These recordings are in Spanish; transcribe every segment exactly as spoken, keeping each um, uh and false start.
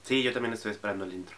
Sí, yo también estoy esperando el intro.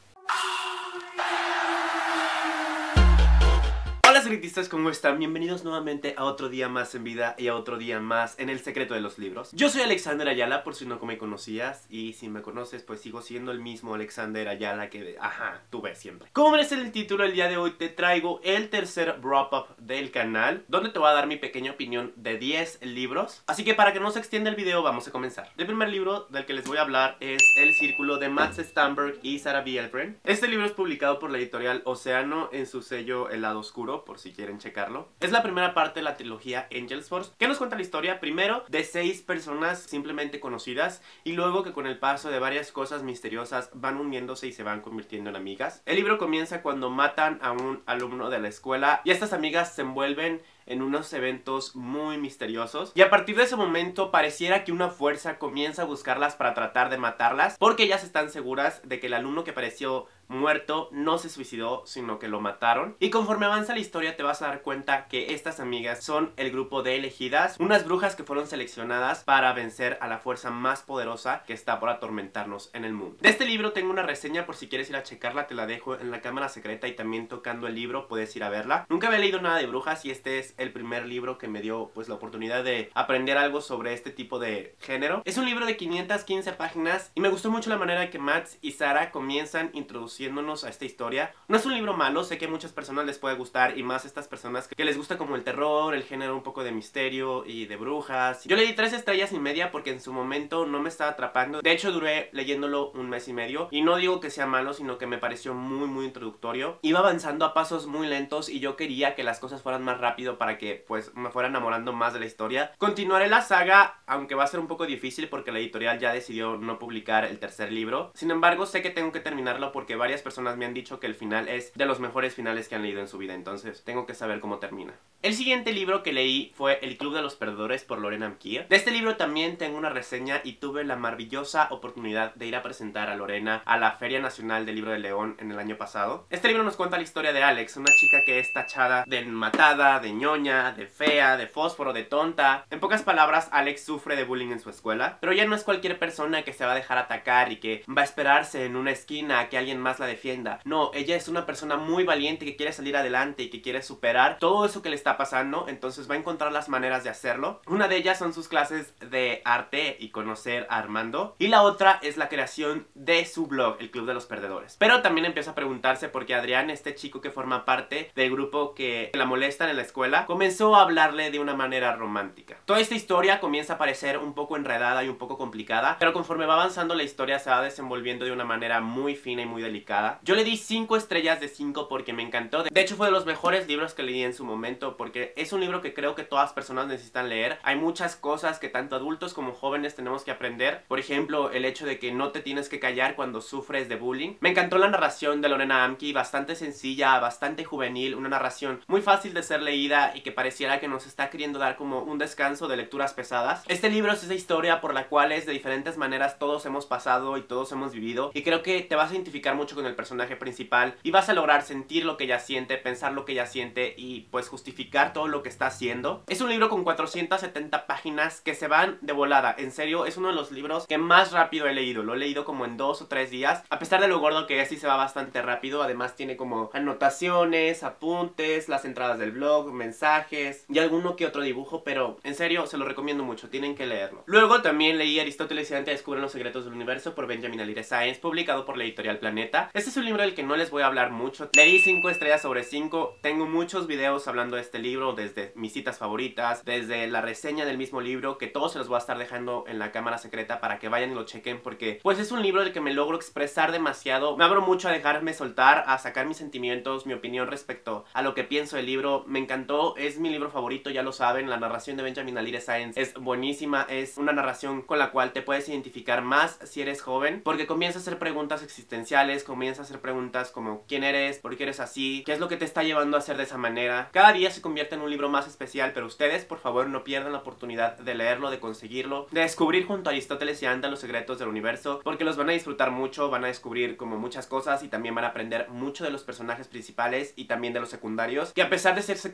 Hola secretistas, ¿cómo están? Bienvenidos nuevamente a otro día más en vida y a otro día más en el secreto de los libros. Yo soy Alexander Ayala, por si no me conocías, y si me conoces pues sigo siendo el mismo Alexander Ayala que, ajá, tú ves siempre. Como ves en el título, el día de hoy te traigo el tercer wrap-up del canal, donde te voy a dar mi pequeña opinión de diez libros. Así que para que no se extienda el video, vamos a comenzar. El primer libro del que les voy a hablar es El Círculo, de Max Stanberg y Sarah Bielgren. Este libro es publicado por la editorial Océano en su sello El Lado Oscuro, por si quieren checarlo. Es la primera parte de la trilogía Angels Force, que nos cuenta la historia primero de seis personas simplemente conocidas y luego que con el paso de varias cosas misteriosas van uniéndose y se van convirtiendo en amigas. El libro comienza cuando matan a un alumno de la escuela y estas amigas se envuelven en unos eventos muy misteriosos, y a partir de ese momento pareciera que una fuerza comienza a buscarlas para tratar de matarlas, porque ellas están seguras de que el alumno que pareció muerto no se suicidó, sino que lo mataron. Y conforme avanza la historia te vas a dar cuenta que estas amigas son el grupo de elegidas, unas brujas que fueron seleccionadas para vencer a la fuerza más poderosa que está por atormentarnos en el mundo. De este libro tengo una reseña, por si quieres ir a checarla, te la dejo en la cámara secreta, y también tocando el libro puedes ir a verla. Nunca había leído nada de brujas y este es el primer libro que me dio pues la oportunidad de aprender algo sobre este tipo de género. Es un libro de quinientas quince páginas y me gustó mucho la manera en que Max y Sarah comienzan introduciéndonos a esta historia. No es un libro malo, sé que a muchas personas les puede gustar, y más a estas personas que les gusta como el terror, el género un poco de misterio y de brujas. Yo le di tres estrellas y media porque en su momento no me estaba atrapando. De hecho duré leyéndolo un mes y medio, y no digo que sea malo, sino que me pareció muy muy introductorio. Iba avanzando a pasos muy lentos y yo quería que las cosas fueran más rápido para que pues me fuera enamorando más de la historia. Continuaré la saga, aunque va a ser un poco difícil porque la editorial ya decidió no publicar el tercer libro. Sin embargo, sé que tengo que terminarlo porque varias personas me han dicho que el final es de los mejores finales que han leído en su vida, entonces tengo que saber cómo termina. El siguiente libro que leí fue El Club de los Perdedores, por Lorena Amkier. De este libro también tengo una reseña y tuve la maravillosa oportunidad de ir a presentar a Lorena a la Feria Nacional del Libro de León en el año pasado. Este libro nos cuenta la historia de Alex, una chica que es tachada de matada, de ñoña, de fea, de fósforo, de tonta. En pocas palabras, Alex sufre de bullying en su escuela, pero ella no es cualquier persona que se va a dejar atacar y que va a esperarse en una esquina a que alguien más la defienda. No, ella es una persona muy valiente que quiere salir adelante y que quiere superar todo eso que le está pasando, entonces va a encontrar las maneras de hacerlo. Una de ellas son sus clases de arte y conocer a Armando, y la otra es la creación de su blog, El Club de los Perdedores. Pero también empieza a preguntarse por qué Adrián, este chico que forma parte del grupo que la molestan en la escuela, comenzó a hablarle de una manera romántica. Toda esta historia comienza a parecer un poco enredada y un poco complicada, pero conforme va avanzando la historia se va desenvolviendo de una manera muy fina y muy delicada. Yo le di cinco estrellas de cinco porque me encantó. De hecho fue de los mejores libros que leí en su momento, porque es un libro que creo que todas personas necesitan leer. Hay muchas cosas que tanto adultos como jóvenes tenemos que aprender. Por ejemplo, el hecho de que no te tienes que callar cuando sufres de bullying. Me encantó la narración de Lorena Amkier, bastante sencilla, bastante juvenil, una narración muy fácil de ser leída y que pareciera que nos está queriendo dar como un descanso de lecturas pesadas. Este libro es esa historia por la cual es de diferentes maneras todos hemos pasado y todos hemos vivido, y creo que te vas a identificar mucho con el personaje principal y vas a lograr sentir lo que ella siente, pensar lo que ella siente y pues justificar todo lo que está haciendo. Es un libro con cuatrocientas setenta páginas que se van de volada. En serio, es uno de los libros que más rápido he leído. Lo he leído como en dos o tres días. A pesar de lo gordo que es, sí se va bastante rápido. Además tiene como anotaciones, apuntes, las entradas del blog, mensajes y alguno que otro dibujo, pero en serio se lo recomiendo mucho, tienen que leerlo. Luego también leí Aristóteles y Dante descubren los secretos del universo, por Benjamin Alire Sáenz, publicado por la editorial Planeta. Este es un libro del que no les voy a hablar mucho. Le di cinco estrellas sobre cinco. Tengo muchos videos hablando de este libro, desde mis citas favoritas, desde la reseña del mismo libro, que todos se los voy a estar dejando en la cámara secreta para que vayan y lo chequen, porque pues es un libro del que me logro expresar demasiado. Me abro mucho a dejarme soltar, a sacar mis sentimientos, mi opinión respecto a lo que pienso del libro. Me encantó, es mi libro favorito, ya lo saben. La narración de Benjamin Alire Sáenz es buenísima, es una narración con la cual te puedes identificar más si eres joven, porque comienza a hacer preguntas existenciales, comienza a hacer preguntas como ¿quién eres? ¿Por qué eres así? ¿Qué es lo que te está llevando a ser de esa manera? Cada día se convierte en un libro más especial, pero ustedes por favor no pierdan la oportunidad de leerlo, de conseguirlo, de descubrir junto a Aristóteles y Dante los secretos del universo, porque los van a disfrutar mucho, van a descubrir como muchas cosas y también van a aprender mucho de los personajes principales y también de los secundarios, que a pesar de ser secundarios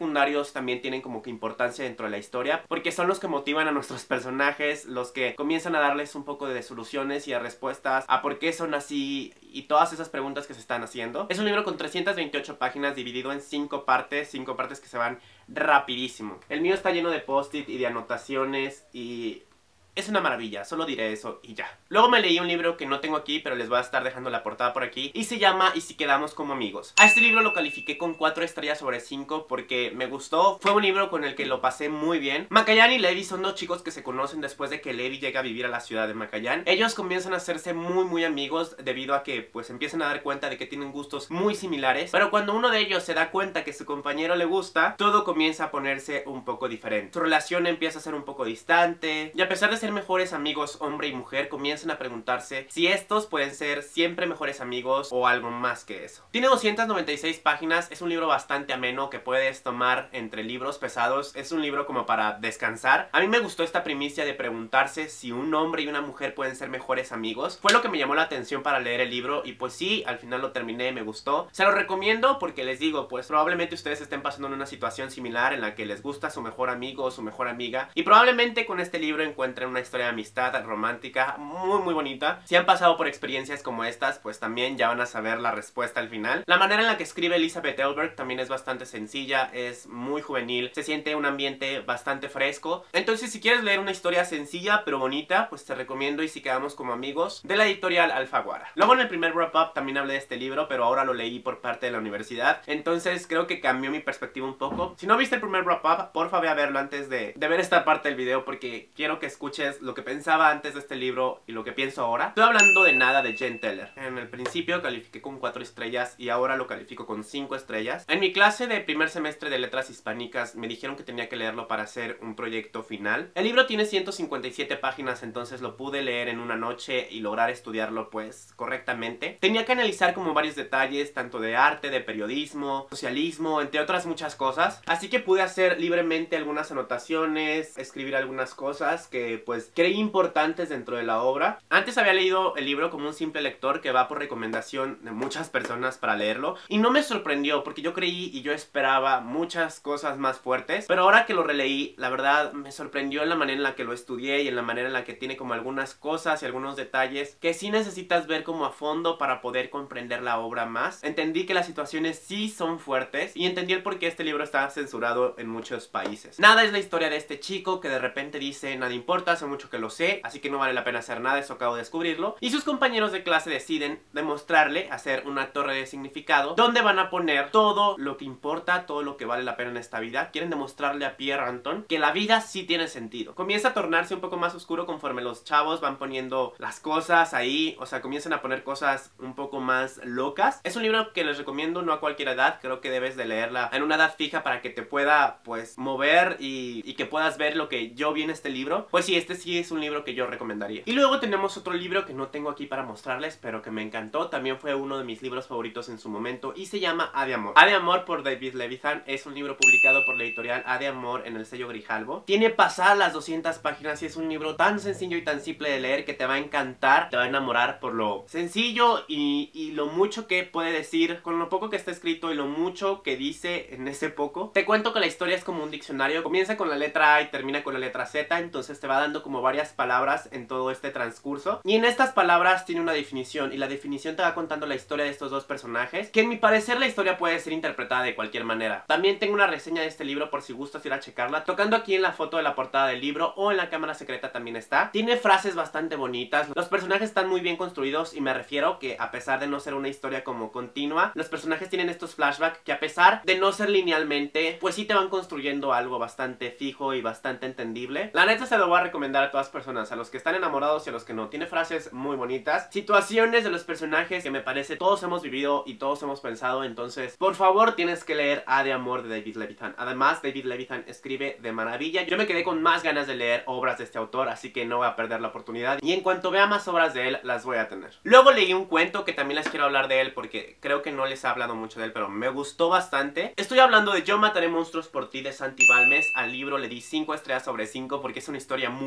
ellos también tienen como que importancia dentro de la historia, porque son los que motivan a nuestros personajes, los que comienzan a darles un poco de soluciones y a respuestas a por qué son así y todas esas preguntas que se están haciendo. Es un libro con trescientas veintiocho páginas dividido en cinco partes, cinco partes que se van rapidísimo. El mío está lleno de post-it y de anotaciones y es una maravilla, solo diré eso y ya. Luego me leí un libro que no tengo aquí, pero les voy a estar dejando la portada por aquí, y se llama Y si quedamos como amigos. A este libro lo califiqué con cuatro estrellas sobre cinco porque me gustó. Fue un libro con el que lo pasé muy bien. Macallan y Levi son dos chicos que se conocen después de que Levi llega a vivir a la ciudad de Macallan. Ellos comienzan a hacerse muy muy amigos debido a que pues empiezan a dar cuenta de que tienen gustos muy similares. Pero cuando uno de ellos se da cuenta que su compañero le gusta, todo comienza a ponerse un poco diferente. Su relación empieza a ser un poco distante, y a pesar de ser mejores amigos hombre y mujer, comienzan a preguntarse si estos pueden ser siempre mejores amigos o algo más que eso. Tiene doscientas noventa y seis páginas, es un libro bastante ameno que puedes tomar entre libros pesados. Es un libro como para descansar. A mí me gustó esta primicia de preguntarse si un hombre y una mujer pueden ser mejores amigos. Fue lo que me llamó la atención para leer el libro y pues sí, al final lo terminé, me gustó. Se lo recomiendo porque les digo, pues probablemente ustedes estén pasando en una situación similar en la que les gusta su mejor amigo o su mejor amiga, y probablemente con este libro encuentren una historia de amistad romántica muy muy bonita. Si han pasado por experiencias como estas, pues también ya van a saber la respuesta al final. La manera en la que escribe Elizabeth Elberg también es bastante sencilla, es muy juvenil, se siente un ambiente bastante fresco. Entonces si quieres leer una historia sencilla pero bonita, pues te recomiendo Y si quedamos como amigos, de la editorial Alfaguara. Luego en el primer wrap up también hablé de este libro, pero ahora lo leí por parte de la universidad, entonces creo que cambió mi perspectiva un poco. Si no viste el primer wrap up, porfa ve a verlo antes de, de ver esta parte del video, porque quiero que escuches lo que pensaba antes de este libro y lo que pienso ahora. Estoy hablando de Nada de Jen Teller. En el principio califiqué con cuatro estrellas y ahora lo califico con cinco estrellas. En mi clase de primer semestre de letras hispánicas me dijeron que tenía que leerlo para hacer un proyecto final. El libro tiene ciento cincuenta y siete páginas, entonces lo pude leer en una noche y lograr estudiarlo pues correctamente. Tenía que analizar como varios detalles, tanto de arte, de periodismo, socialismo, entre otras muchas cosas, así que pude hacer libremente algunas anotaciones, escribir algunas cosas que pues creí importantes dentro de la obra. Antes había leído el libro como un simple lector que va por recomendación de muchas personas para leerlo, y no me sorprendió porque yo creí y yo esperaba muchas cosas más fuertes, pero ahora que lo releí, la verdad me sorprendió en la manera en la que lo estudié y en la manera en la que tiene como algunas cosas y algunos detalles que sí necesitas ver como a fondo para poder comprender la obra más. Entendí que las situaciones sí son fuertes y entendí el por qué este libro está censurado en muchos países. Nada es la historia de este chico que de repente dice nada importa, hace mucho que lo sé, así que no vale la pena hacer nada, eso acabo de descubrirlo, y sus compañeros de clase deciden demostrarle hacer una torre de significado donde van a poner todo lo que importa, todo lo que vale la pena en esta vida. Quieren demostrarle a Pierre Anton que la vida sí tiene sentido. Comienza a tornarse un poco más oscuro conforme los chavos van poniendo las cosas ahí, o sea, comienzan a poner cosas un poco más locas. Es un libro que les recomiendo, no a cualquier edad, creo que debes de leerla en una edad fija para que te pueda pues mover y, y que puedas ver lo que yo vi en este libro. Pues sí, este sí es un libro que yo recomendaría. Y luego tenemos otro libro que no tengo aquí para mostrarles, pero que me encantó, también fue uno de mis libros favoritos en su momento y se llama A de Amor. A de Amor por David Levithan es un libro publicado por la editorial A de Amor en el sello Grijalbo. Tiene pasadas las doscientas páginas y es un libro tan sencillo y tan simple de leer que te va a encantar, te va a enamorar por lo sencillo y, y lo mucho que puede decir, con lo poco que está escrito y lo mucho que dice en ese poco. Te cuento que la historia es como un diccionario, comienza con la letra A y termina con la letra Z, entonces te va dando como varias palabras en todo este transcurso, y en estas palabras tiene una definición, y la definición te va contando la historia de estos dos personajes, que en mi parecer la historia puede ser interpretada de cualquier manera. También tengo una reseña de este libro por si gustas ir a checarla, tocando aquí en la foto de la portada del libro, o en la cámara secreta también está. Tiene frases bastante bonitas, los personajes están muy bien construidos, y me refiero que a pesar de no ser una historia como continua, los personajes tienen estos flashbacks que a pesar de no ser linealmente, pues sí te van construyendo algo bastante fijo y bastante entendible. La neta se lo voy a recomendar a todas personas, a los que están enamorados y a los que no. Tiene frases muy bonitas, situaciones de los personajes que me parece todos hemos vivido y todos hemos pensado, entonces por favor tienes que leer A de Amor de David Levithan. Además David Levithan escribe de maravilla, yo me quedé con más ganas de leer obras de este autor, así que no voy a perder la oportunidad y en cuanto vea más obras de él las voy a tener. Luego leí un cuento que también les quiero hablar de él porque creo que no les he hablado mucho de él, pero me gustó bastante. Estoy hablando de Yo mataré monstruos por ti de Santi Balmes. Al libro le di cinco estrellas sobre cinco porque es una historia muy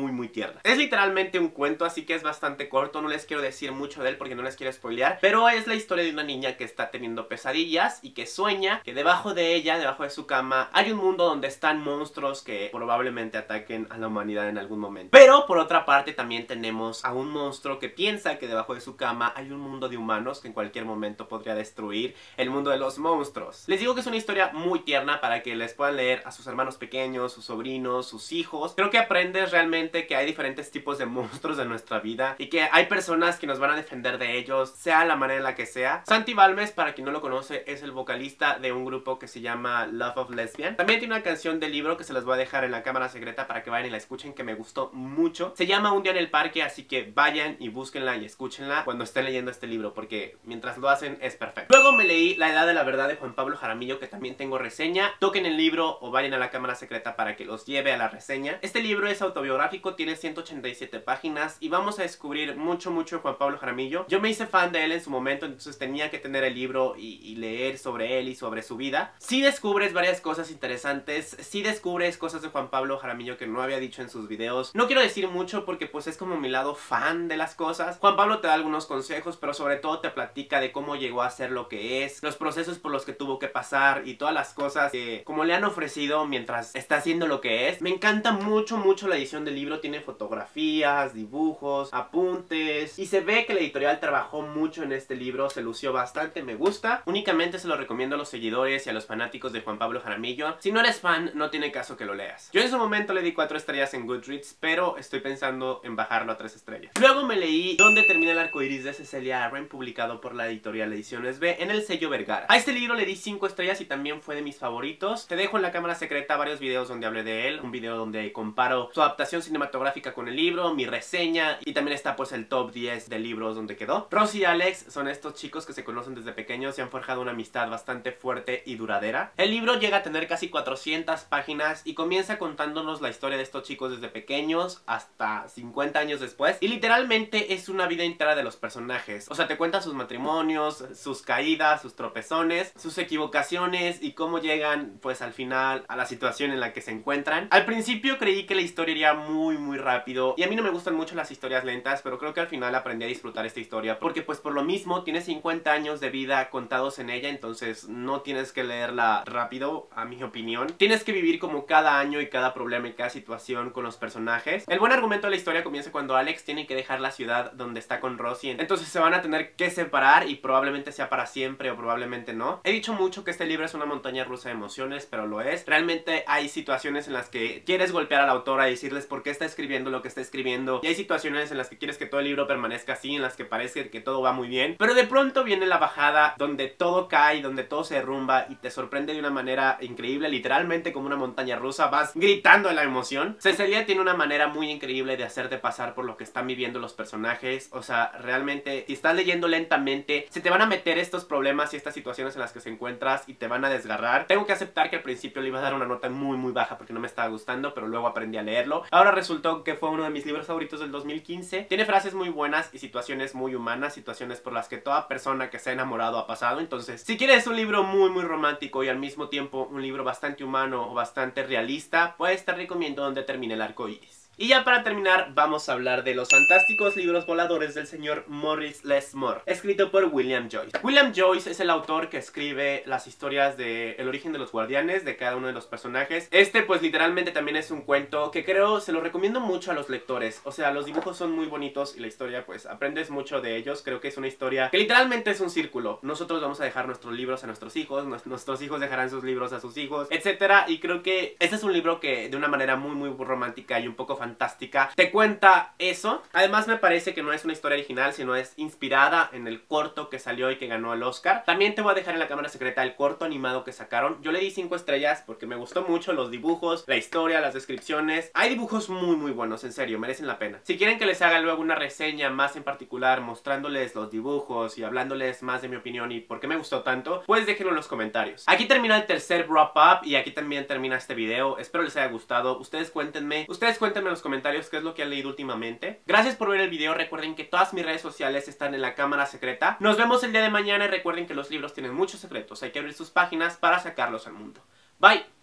muy muy tierna. Es literalmente un cuento, así que es bastante corto, no les quiero decir mucho de él porque no les quiero spoilear, pero es la historia de una niña que está teniendo pesadillas y que sueña que debajo de ella, debajo de su cama, hay un mundo donde están monstruos que probablemente ataquen a la humanidad en algún momento. Pero por otra parte también tenemos a un monstruo que piensa que debajo de su cama hay un mundo de humanos que en cualquier momento podría destruir el mundo de los monstruos. Les digo que es una historia muy tierna para que les puedan leer a sus hermanos pequeños, sus sobrinos, sus hijos. Creo que aprendes realmente que hay diferentes tipos de monstruos en nuestra vida y que hay personas que nos van a defender de ellos, sea la manera en la que sea. Santi Balmes, para quien no lo conoce, es el vocalista de un grupo que se llama Love of Lesbian. También tiene una canción de libro que se las voy a dejar en la cámara secreta para que vayan y la escuchen, que me gustó mucho. Se llama Un día en el parque, así que vayan y búsquenla y escúchenla cuando estén leyendo este libro, porque mientras lo hacen es perfecto. Luego me leí La edad de la verdad de Juan Pablo Jaramillo, que también tengo reseña. Toquen el libro o vayan a la cámara secreta para que los lleve a la reseña. Este libro es autobiográfico, tiene ciento ochenta y siete páginas y vamos a descubrir mucho mucho de Juan Pablo Jaramillo. Yo me hice fan de él en su momento, entonces tenía que tener el libro y, y leer sobre él y sobre su vida. Sí descubres varias cosas interesantes, sí descubres cosas de Juan Pablo Jaramillo que no había dicho en sus videos. No quiero decir mucho porque pues es como mi lado fan de las cosas. Juan Pablo te da algunos consejos, pero sobre todo te platica de cómo llegó a ser lo que es, los procesos por los que tuvo que pasar y todas las cosas que como le han ofrecido mientras está haciendo lo que es. Me encanta mucho mucho la edición del libro, tiene fotografías, dibujos, apuntes y se ve que la editorial trabajó mucho en este libro, se lució bastante, me gusta. Únicamente se lo recomiendo a los seguidores y a los fanáticos de Juan Pablo Jaramillo. Si no eres fan, no tiene caso que lo leas. Yo en su momento le di cuatro estrellas en Goodreads, pero estoy pensando en bajarlo a tres estrellas. Luego me leí Dónde termina el arco iris de Cecilia Arren, publicado por la editorial Ediciones B en el sello Vergara. A este libro le di cinco estrellas y también fue de mis favoritos. Te dejo en la cámara secreta varios videos donde hablé de él, un video donde comparo su adaptación cinematográfica con el libro, mi reseña y también está pues el top diez de libros donde quedó. Ross y Alex son estos chicos que se conocen desde pequeños y han forjado una amistad bastante fuerte y duradera. El libro llega a tener casi cuatrocientas páginas y comienza contándonos la historia de estos chicos desde pequeños hasta cincuenta años después, y literalmente es una vida entera de los personajes. O sea, te cuenta sus matrimonios, sus caídas, sus tropezones, sus equivocaciones y cómo llegan pues al final a la situación en la que se encuentran. Al principio creí que la historia iría muy muy rápido y a mí no me gustan mucho las historias lentas, pero creo que al final aprendí a disfrutar esta historia porque pues por lo mismo tiene cincuenta años de vida contados en ella, entonces no tienes que leerla rápido, a mi opinión. Tienes que vivir como cada año y cada problema y cada situación con los personajes. El buen argumento de la historia comienza cuando Alex tiene que dejar la ciudad donde está con Rosie, entonces se van a tener que separar y probablemente sea para siempre o probablemente no. He dicho mucho que este libro es una montaña rusa de emociones, pero lo es. Realmente hay situaciones en las que quieres golpear a la autora y decirles por qué está escribiendo lo que está escribiendo, y hay situaciones en las que quieres que todo el libro permanezca así, en las que parece que todo va muy bien, pero de pronto viene la bajada donde todo cae, donde todo se derrumba y te sorprende de una manera increíble, literalmente como una montaña rusa, vas gritando de la emoción. Cecilia tiene una manera muy increíble de hacerte pasar por lo que están viviendo los personajes. O sea, realmente si estás leyendo lentamente se te van a meter estos problemas y estas situaciones en las que se encuentras y te van a desgarrar. Tengo que aceptar que al principio le iba a dar una nota muy muy baja porque no me estaba gustando, pero luego aprendí a leerlo. Ahora resultó que fue uno de mis libros favoritos del dos mil quince. Tiene frases muy buenas y situaciones muy humanas, situaciones por las que toda persona que se ha enamorado ha pasado. Entonces, si quieres un libro muy muy romántico y al mismo tiempo un libro bastante humano o bastante realista, pues te recomiendo Donde termina el arco iris. Y ya para terminar vamos a hablar de Los fantásticos libros voladores del señor Maurice Lesmore, escrito por William Joyce. William Joyce es el autor que escribe las historias de El origen de los guardianes, de cada uno de los personajes. Este pues literalmente también es un cuento que creo se lo recomiendo mucho a los lectores. O sea, los dibujos son muy bonitos y la historia pues aprendes mucho de ellos. Creo que es una historia que literalmente es un círculo. Nosotros vamos a dejar nuestros libros a nuestros hijos, nuestros hijos dejarán sus libros a sus hijos, etcétera. Y creo que este es un libro que de una manera muy muy romántica y un poco fantástica te cuenta eso. Además me parece que no es una historia original, sino es inspirada en el corto que salió y que ganó el Oscar. También te voy a dejar en la cámara secreta el corto animado que sacaron. Yo le di cinco estrellas porque me gustó mucho los dibujos, la historia, las descripciones. Hay dibujos muy muy buenos, en serio, merecen la pena. Si quieren que les haga luego una reseña más en particular mostrándoles los dibujos y hablándoles más de mi opinión y por qué me gustó tanto, pues déjenlo en los comentarios. Aquí termina el tercer wrap up y aquí también termina este video. Espero les haya gustado. Ustedes cuéntenme, ustedes cuéntenme en los comentarios qué es lo que han leído últimamente. Gracias por ver el video. Recuerden que todas mis redes sociales están en la cámara secreta. Nos vemos el día de mañana y recuerden que los libros tienen muchos secretos. Hay que abrir sus páginas para sacarlos al mundo. Bye.